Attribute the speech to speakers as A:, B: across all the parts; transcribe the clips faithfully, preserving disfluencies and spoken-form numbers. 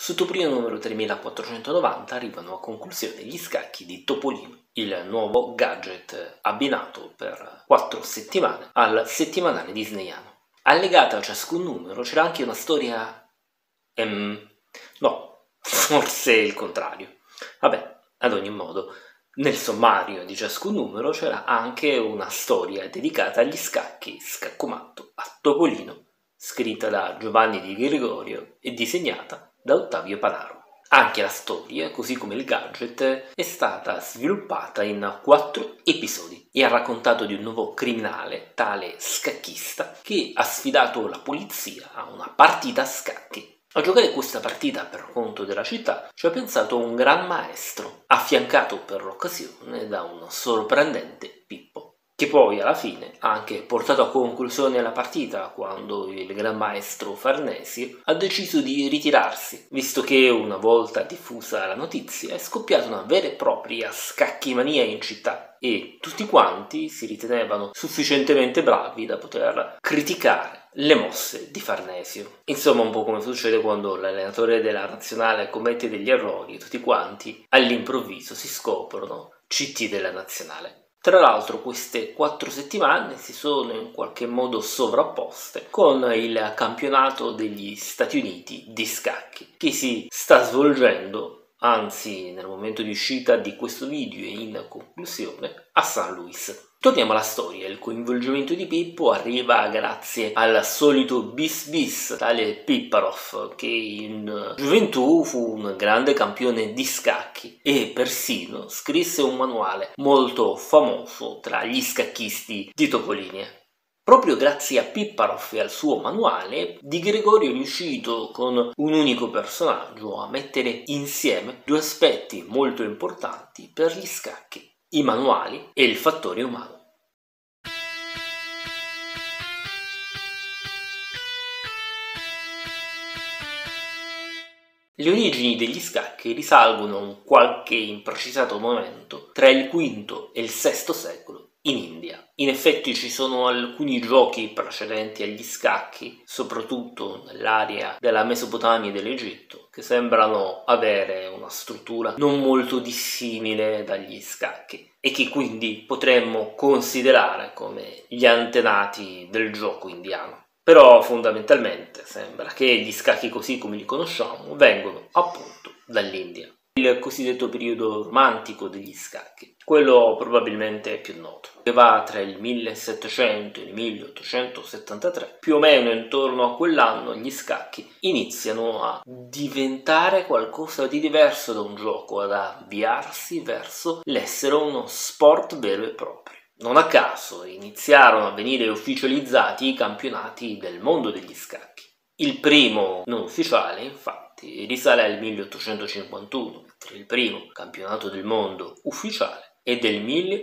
A: Su Topolino numero tremilaquattrocentonovanta arrivano a conclusione gli scacchi di Topolino, il nuovo gadget abbinato per quattro settimane al settimanale disneyano. Allegata a ciascun numero c'era anche una storia... Ehm, no, forse il contrario. Vabbè, ad ogni modo, nel sommario di ciascun numero c'era anche una storia dedicata agli scacchi Scaccomatto a Topolino, scritta da Giovanni Di Gregorio e disegnata da Ottavio Panaro. Anche la storia, così come il gadget, è stata sviluppata in quattro episodi e ha raccontato di un nuovo criminale, tale scacchista, che ha sfidato la polizia a una partita a scacchi. A giocare questa partita per conto della città ci ha pensato un gran maestro, affiancato per l'occasione da un sorprendente Pippo, che poi alla fine ha anche portato a conclusione la partita quando il gran maestro Farnesio ha deciso di ritirarsi, visto che una volta diffusa la notizia è scoppiata una vera e propria scacchimania in città e tutti quanti si ritenevano sufficientemente bravi da poter criticare le mosse di Farnesio. Insomma, un po' come succede quando l'allenatore della nazionale commette degli errori e tutti quanti all'improvviso si scoprono C T della nazionale. Tra l'altro queste quattro settimane si sono in qualche modo sovrapposte con il campionato degli Stati Uniti di scacchi, che si sta svolgendo, anzi nel momento di uscita di questo video e in conclusione, a San Luis. Torniamo alla storia. Il coinvolgimento di Pippo arriva grazie al solito bis bis, tale Pipparov, che in gioventù fu un grande campione di scacchi e persino scrisse un manuale molto famoso tra gli scacchisti di Topolinia. Proprio grazie a Pipparov e al suo manuale, Di Gregorio è riuscito con un unico personaggio a mettere insieme due aspetti molto importanti per gli scacchi: i manuali e il fattore umano. Le origini degli scacchi risalgono a un qualche imprecisato momento tra il quinto e il sesto secolo in India. In effetti ci sono alcuni giochi precedenti agli scacchi, soprattutto nell'area della Mesopotamia e dell'Egitto, che sembrano avere una struttura non molto dissimile dagli scacchi e che quindi potremmo considerare come gli antenati del gioco indiano. Però fondamentalmente sembra che gli scacchi così come li conosciamo vengono appunto dall'India. Il cosiddetto periodo romantico degli scacchi, quello probabilmente più noto, che va tra il millesettecento e il milleottocentosettantatré, più o meno intorno a quell'anno gli scacchi iniziano a diventare qualcosa di diverso da un gioco, ad avviarsi verso l'essere uno sport vero e proprio. Non a caso iniziarono a venire ufficializzati i campionati del mondo degli scacchi. Il primo non ufficiale, infatti, risale al milleottocentocinquantuno, mentre il primo campionato del mondo ufficiale è del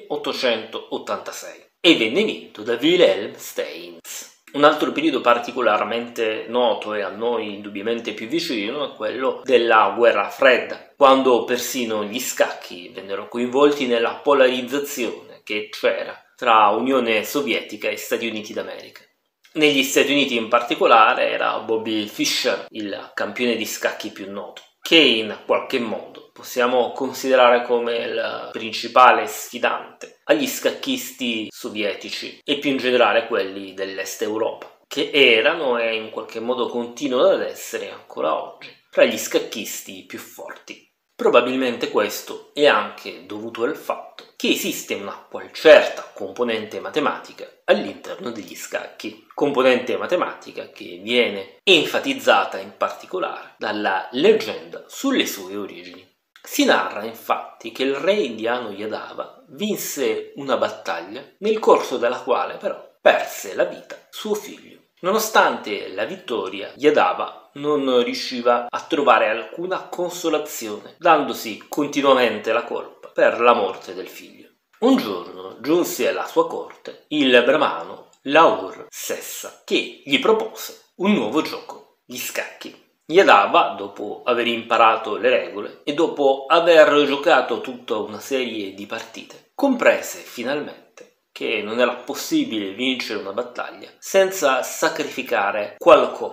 A: milleottocentottantasei e venne vinto da Wilhelm Steins. Un altro periodo particolarmente noto e a noi indubbiamente più vicino è quello della guerra fredda, quando persino gli scacchi vennero coinvolti nella polarizzazione che c'era tra Unione Sovietica e Stati Uniti d'America. Negli Stati Uniti in particolare era Bobby Fischer il campione di scacchi più noto, che in qualche modo possiamo considerare come il principale sfidante agli scacchisti sovietici e più in generale quelli dell'Est Europa, che erano e in qualche modo continuano ad essere ancora oggi tra gli scacchisti più forti. Probabilmente questo è anche dovuto al fatto che esiste una qual certa componente matematica all'interno degli scacchi, componente matematica che viene enfatizzata in particolare dalla leggenda sulle sue origini. Si narra infatti che il re indiano Yadava vinse una battaglia nel corso della quale però perse la vita suo figlio. Nonostante la vittoria, Yadava non riusciva a trovare alcuna consolazione, dandosi continuamente la colpa per la morte del figlio. Un giorno giunse alla sua corte il brahmano Laur Sessa, che gli propose un nuovo gioco, gli scacchi. Yadava, dopo aver imparato le regole e dopo aver giocato tutta una serie di partite, comprese finalmente che non era possibile vincere una battaglia senza sacrificare qualcosa.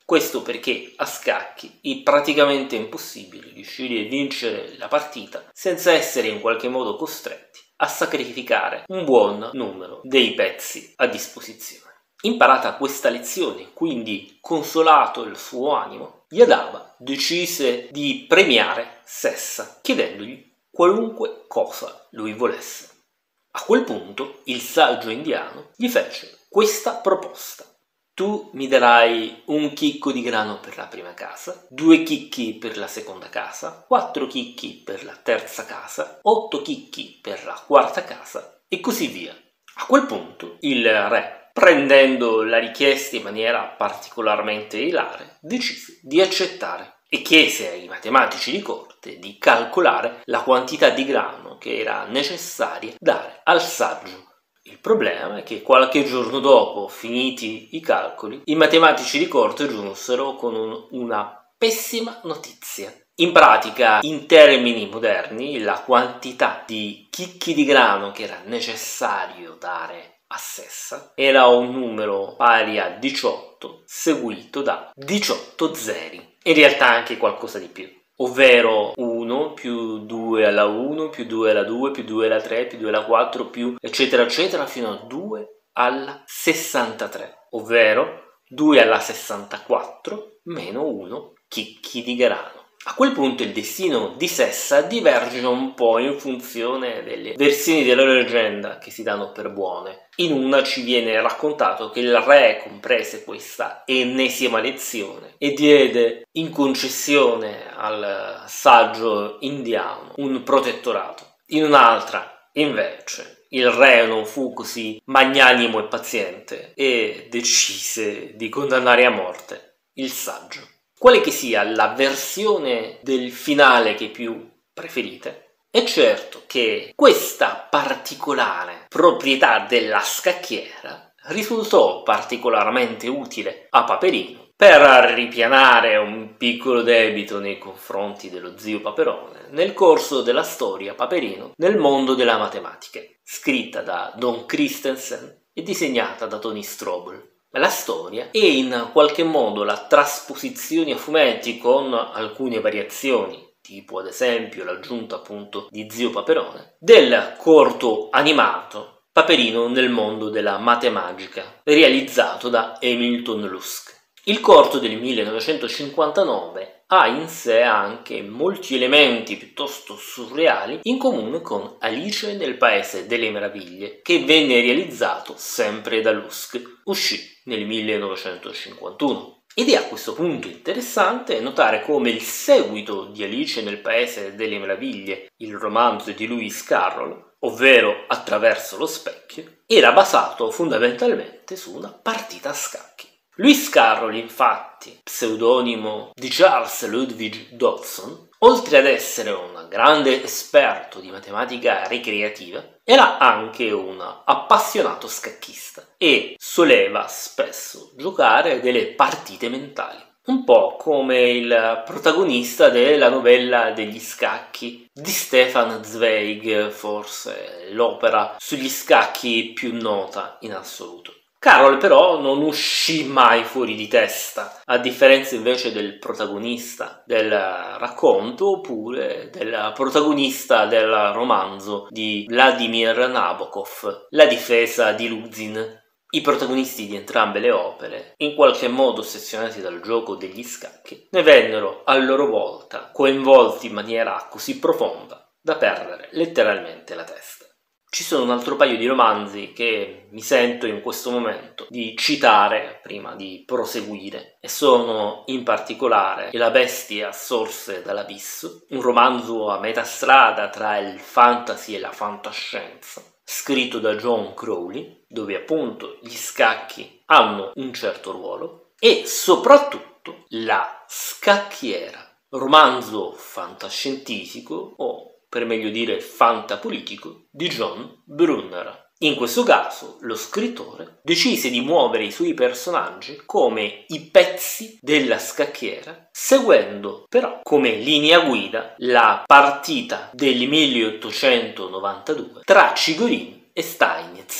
A: Questo perché a scacchi è praticamente impossibile riuscire a vincere la partita senza essere in qualche modo costretti a sacrificare un buon numero dei pezzi a disposizione. Imparata questa lezione, quindi consolato il suo animo, Yadava decise di premiare Sessa chiedendogli qualunque cosa lui volesse. A quel punto il saggio indiano gli fece questa proposta: tu mi darai un chicco di grano per la prima casa, due chicchi per la seconda casa, quattro chicchi per la terza casa, otto chicchi per la quarta casa e così via. A quel punto il re, prendendo la richiesta in maniera particolarmente ilare, decise di accettare e chiese ai matematici di corte di calcolare la quantità di grano che era necessaria dare al saggio. Il problema è che qualche giorno dopo, finiti i calcoli, i matematici di corte giunsero con un, una pessima notizia. In pratica, in termini moderni, la quantità di chicchi di grano che era necessario dare a Sessa era un numero pari a diciotto, seguito da diciotto zeri. In realtà anche qualcosa di più, ovvero uno più due alla uno più due alla due più due alla tre più due alla quattro più eccetera eccetera fino a due alla sessantatré, ovvero due alla sessantaquattro meno uno chicchi di grano. A quel punto il destino di Sessa diverge un po' in funzione delle versioni della leggenda che si danno per buone. In una ci viene raccontato che il re comprese questa ennesima lezione e diede in concessione al saggio indiano un protettorato. In un'altra, invece, il re non fu così magnanimo e paziente e decise di condannare a morte il saggio. Quale che sia la versione del finale che più preferite, è certo che questa particolare proprietà della scacchiera risultò particolarmente utile a Paperino per ripianare un piccolo debito nei confronti dello zio Paperone nel corso della storia Paperino nel mondo della matematica, scritta da Don Christensen e disegnata da Tony Strobel. La storia è in qualche modo la trasposizione a fumetti con alcune variazioni, tipo ad esempio l'aggiunta appunto di zio Paperone, del corto animato Paperino nel mondo della matemagica, realizzato da Hamilton Luske. Il corto del millenovecentocinquantanove ha in sé anche molti elementi piuttosto surreali in comune con Alice nel Paese delle Meraviglie, che venne realizzato sempre da Luske, uscì nel millenovecentocinquantuno. Ed è a questo punto interessante notare come il seguito di Alice nel Paese delle Meraviglie, il romanzo di Lewis Carroll, ovvero Attraverso lo specchio, era basato fondamentalmente su una partita a scacchi. Lewis Carroll, infatti, pseudonimo di Charles Ludwig Dodson, oltre ad essere un grande esperto di matematica ricreativa, era anche un appassionato scacchista e soleva spesso giocare delle partite mentali, un po' come il protagonista della novella degli scacchi di Stefan Zweig, forse l'opera sugli scacchi più nota in assoluto. Carroll però non uscì mai fuori di testa, a differenza invece del protagonista del racconto oppure del protagonista del romanzo di Vladimir Nabokov, La difesa di Luzin. I protagonisti di entrambe le opere, in qualche modo ossessionati dal gioco degli scacchi, ne vennero a loro volta coinvolti in maniera così profonda da perdere letteralmente la testa. Ci sono un altro paio di romanzi che mi sento in questo momento di citare prima di proseguire e sono in particolare La bestia sorse dall'abisso, un romanzo a metà strada tra il fantasy e la fantascienza, scritto da John Crowley, dove appunto gli scacchi hanno un certo ruolo, e soprattutto La scacchiera, romanzo fantascientifico o per meglio dire fantapolitico, di John Brunner. In questo caso, lo scrittore decise di muovere i suoi personaggi come i pezzi della scacchiera, seguendo però come linea guida la partita del milleottocentonovantadue tra Chigorin e Steinitz.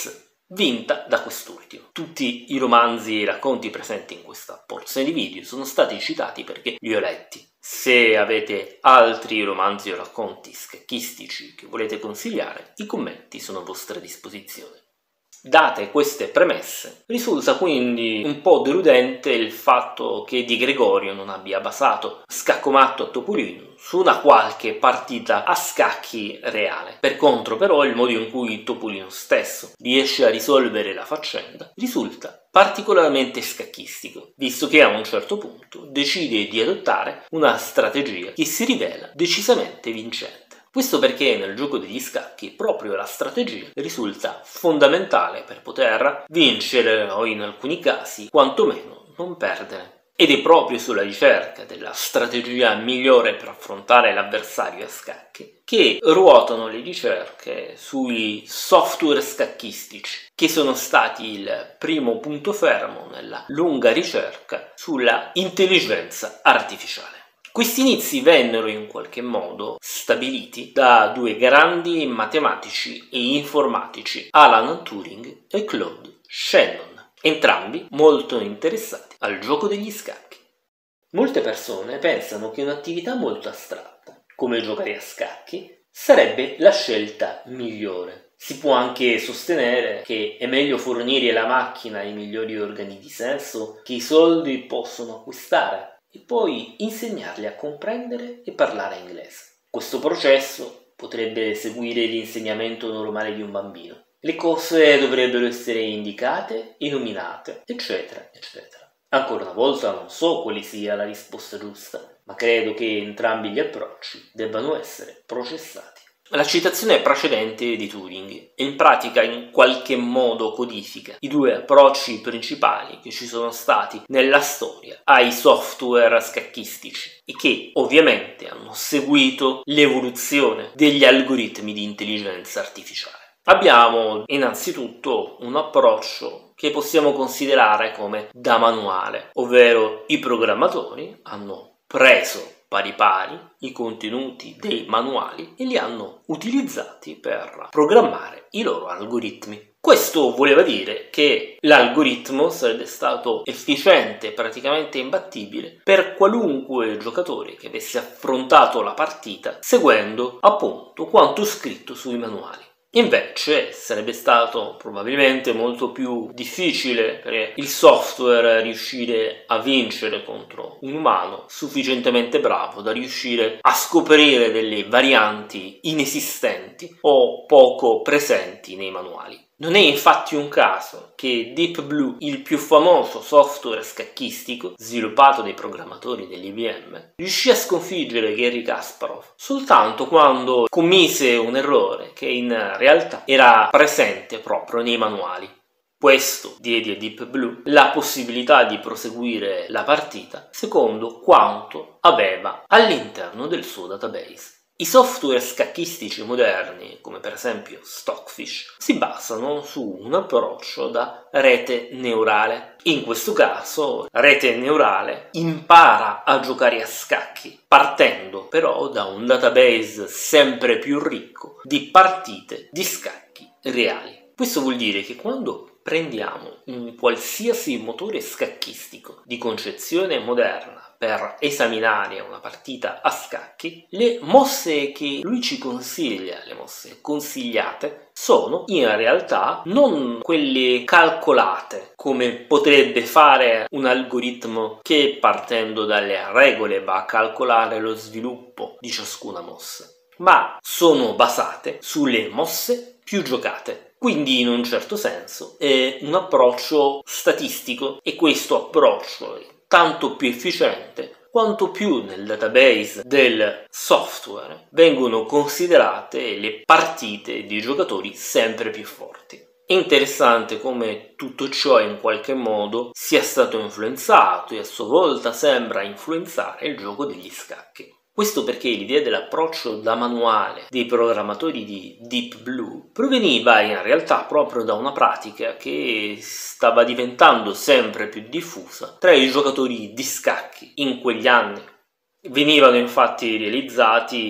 A: vinta da quest'ultimo. Tutti i romanzi e i racconti presenti in questa porzione di video sono stati citati perché li ho letti. Se avete altri romanzi o racconti scacchistici che volete consigliare, i commenti sono a vostra disposizione. Date queste premesse, risulta quindi un po' deludente il fatto che Di Gregorio non abbia basato Scaccomatto a Topolino su una qualche partita a scacchi reale. Per contro però il modo in cui Topolino stesso riesce a risolvere la faccenda risulta particolarmente scacchistico, visto che a un certo punto decide di adottare una strategia che si rivela decisamente vincente. Questo perché nel gioco degli scacchi proprio la strategia risulta fondamentale per poter vincere o in alcuni casi quantomeno non perdere. Ed è proprio sulla ricerca della strategia migliore per affrontare l'avversario a scacchi che ruotano le ricerche sui software scacchistici, che sono stati il primo punto fermo nella lunga ricerca sulla intelligenza artificiale. Questi inizi vennero in qualche modo stabiliti da due grandi matematici e informatici, Alan Turing e Claude Shannon, entrambi molto interessati al gioco degli scacchi. Molte persone pensano che un'attività molto astratta, come giocare a scacchi, sarebbe la scelta migliore. Si può anche sostenere che è meglio fornire alla macchina i migliori organi di senso che i soldi possono acquistare, e poi insegnarli a comprendere e parlare inglese. Questo processo potrebbe seguire l'insegnamento normale di un bambino. Le cose dovrebbero essere indicate e nominate, eccetera, eccetera. Ancora una volta non so quale sia la risposta giusta, ma credo che entrambi gli approcci debbano essere processati. La citazione precedente di Turing in pratica in qualche modo codifica i due approcci principali che ci sono stati nella storia ai software scacchistici e che ovviamente hanno seguito l'evoluzione degli algoritmi di intelligenza artificiale. Abbiamo innanzitutto un approccio che possiamo considerare come da manuale, ovvero i programmatori hanno preso pari pari i contenuti dei manuali e li hanno utilizzati per programmare i loro algoritmi. Questo voleva dire che l'algoritmo sarebbe stato efficiente, praticamente imbattibile, per qualunque giocatore che avesse affrontato la partita seguendo appunto quanto scritto sui manuali. Invece sarebbe stato probabilmente molto più difficile per il software riuscire a vincere contro un umano sufficientemente bravo da riuscire a scoprire delle varianti inesistenti o poco presenti nei manuali. Non è infatti un caso che Deep Blue, il più famoso software scacchistico sviluppato dai programmatori dell'I B M, riuscì a sconfiggere Garry Kasparov soltanto quando commise un errore che in realtà era presente proprio nei manuali. Questo diede a Deep Blue la possibilità di proseguire la partita secondo quanto aveva all'interno del suo database. I software scacchistici moderni, come per esempio Stockfish, si basano su un approccio da rete neurale. In questo caso, la rete neurale impara a giocare a scacchi, partendo però da un database sempre più ricco di partite di scacchi reali. Questo vuol dire che quando prendiamo un qualsiasi motore scacchistico di concezione moderna per esaminare una partita a scacchi, le mosse che lui ci consiglia, le mosse consigliate, sono in realtà non quelle calcolate come potrebbe fare un algoritmo che partendo dalle regole va a calcolare lo sviluppo di ciascuna mossa, ma sono basate sulle mosse più giocate. Quindi in un certo senso è un approccio statistico e questo approccio è tanto più efficiente quanto più nel database del software vengono considerate le partite di giocatori sempre più forti. È interessante come tutto ciò in qualche modo sia stato influenzato e a sua volta sembra influenzare il gioco degli scacchi. Questo perché l'idea dell'approccio da manuale dei programmatori di Deep Blue proveniva in realtà proprio da una pratica che stava diventando sempre più diffusa tra i giocatori di scacchi in quegli anni. Venivano infatti realizzati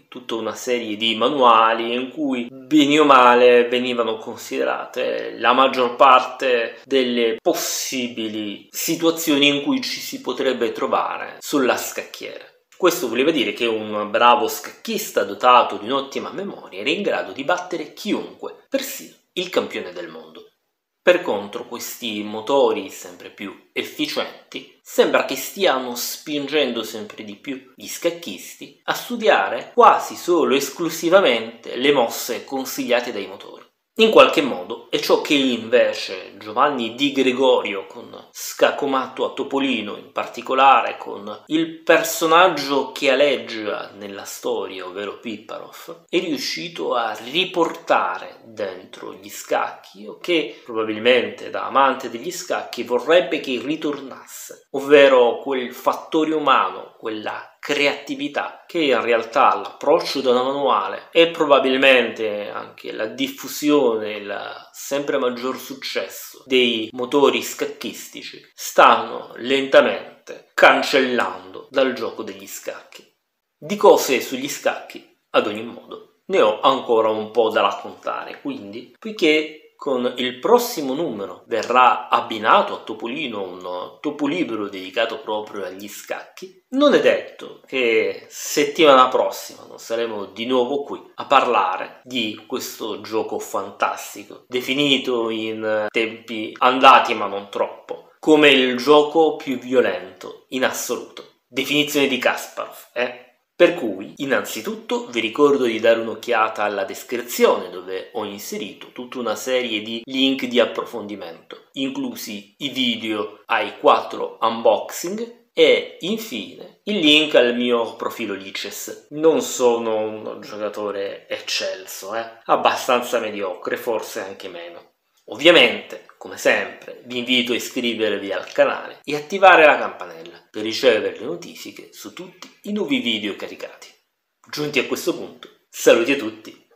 A: tutta una serie di manuali in cui bene o male venivano considerate la maggior parte delle possibili situazioni in cui ci si potrebbe trovare sulla scacchiera. Questo voleva dire che un bravo scacchista dotato di un'ottima memoria era in grado di battere chiunque, persino il campione del mondo. Per contro, questi motori sempre più efficienti sembra che stiano spingendo sempre di più gli scacchisti a studiare quasi solo esclusivamente le mosse consigliate dai motori. In qualche modo è ciò che invece Giovanni Di Gregorio con Scaccomatto a Topolino, in particolare con il personaggio che aleggia nella storia, ovvero Pipparov, è riuscito a riportare dentro gli scacchi, o che probabilmente da amante degli scacchi vorrebbe che ritornasse, ovvero quel fattore umano, quella creatività che in realtà l'approccio da manuale e probabilmente anche la diffusione, il sempre maggior successo dei motori scacchistici stanno lentamente cancellando dal gioco degli scacchi. Di cose sugli scacchi, ad ogni modo, ne ho ancora un po' da raccontare, quindi, poiché con il prossimo numero verrà abbinato a Topolino un topolibro dedicato proprio agli scacchi, non è detto che settimana prossima non saremo di nuovo qui a parlare di questo gioco fantastico, definito in tempi andati ma non troppo, come il gioco più violento in assoluto. Definizione di Kasparov, eh? Per cui, innanzitutto, vi ricordo di dare un'occhiata alla descrizione dove ho inserito tutta una serie di link di approfondimento, inclusi i video ai quattro unboxing e, infine, il link al mio profilo Lices. Non sono un giocatore eccelso, eh? Abbastanza mediocre, forse anche meno. Ovviamente, come sempre, vi invito a iscrivervi al canale e attivare la campanella per ricevere le notifiche su tutti i nuovi video caricati. Giunti a questo punto, saluti a tutti